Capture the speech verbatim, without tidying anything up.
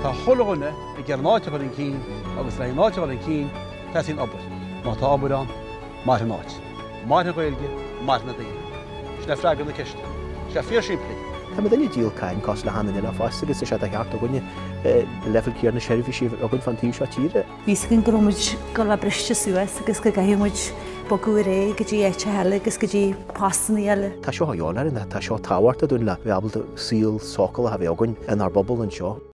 Tá cholaghine I gceann náite bhil an cín agus le náite bhil an cín tá sin obair. Má tá obair an, mar an náit. Mar an Ghaeilge, mar na daoine. S le freagan na ciste. S le fíor siimplí. Tá mu daine díal caiin cos le hanan ina fáiste agus sé a cheart a gine level céar na seirbhí sih a gin fan tíú seo tíre. Bhís cin gromid go le briste suas agus go gaimiid bogu ré go dtí éite heile agus go dtí pasanna eile. Tá seo haálar in tá seo táhairta dún le bheabal síl sócail a bheith agann in ar bobbal an seo.